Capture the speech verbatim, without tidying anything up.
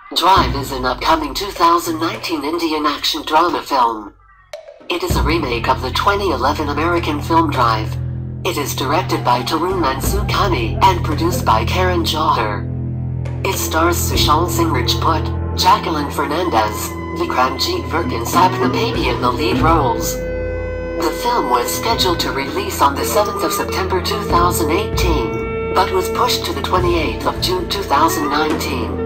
Drive is an upcoming two thousand nineteen Indian action drama film. It is a remake of the twenty eleven American film Drive. It is directed by Tarun Mansukhani and produced by Karan Johar. It stars Sushant Singh Rajput, Jacqueline Fernandez, Vikramjeet Virk and Sapna Pabbi in the lead roles. The film was scheduled to release on the seventh of September two thousand eighteen, but was pushed to the twenty-eighth of June two thousand nineteen.